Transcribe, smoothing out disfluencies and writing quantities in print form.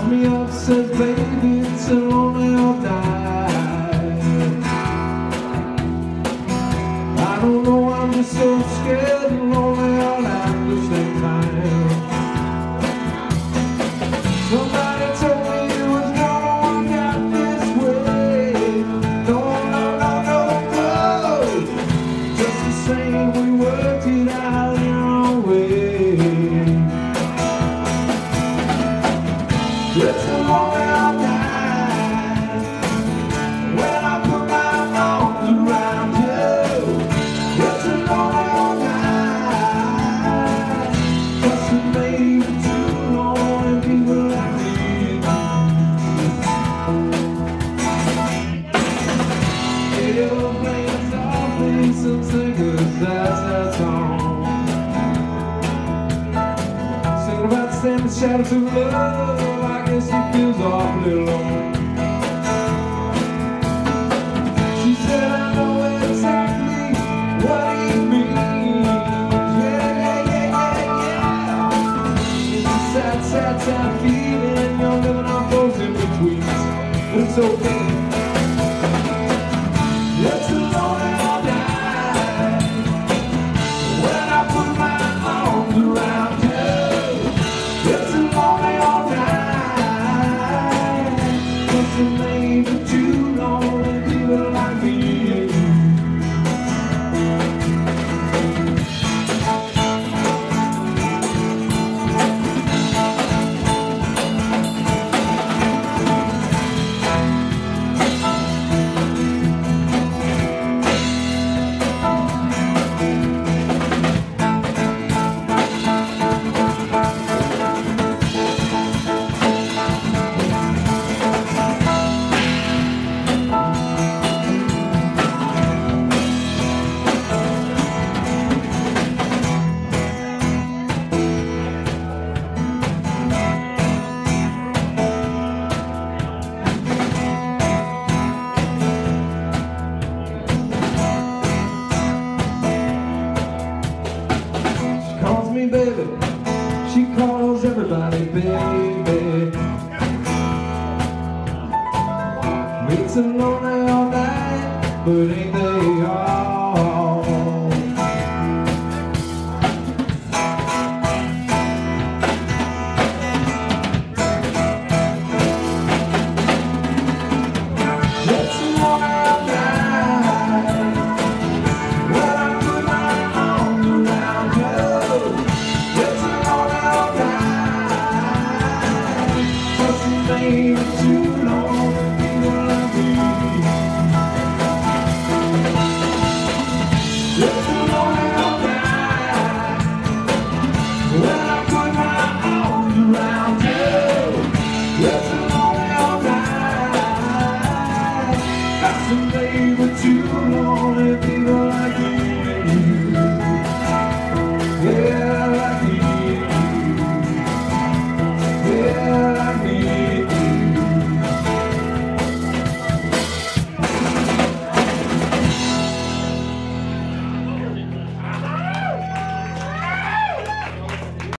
me up, says, baby, it's a lonely all night. I don't know, I'm just so scared and lonely all at the same time. Somebody told me it was gonna work out this way. No, no, no, no, no. Just the same, we worked it out in our way. It's a lonely all night when I put my arms around you. It's a lonely all night, 'cause it made it too lonely people like me. You're playing softly some singers, that's that song. Singing about standing shadows of love, I guess he feels awfully alone. She said, I know exactly what he means. Yeah, yeah, yeah, yeah. It's a sad, sad, sad feeling. You're living on those in-betweens, but it's okay. It's a lonely all night when I put my arms around you. It's a lonely all night, 'cause it made it too lonely people like me and you. Baby, she calls everybody baby. It's a lonely all night, but ain't they all? It's a lonely all night when I put my arms around you. Made it too long, people like me. It's a lonely all night when I put my arms around you. It's a lonely all night, that's a made it too long.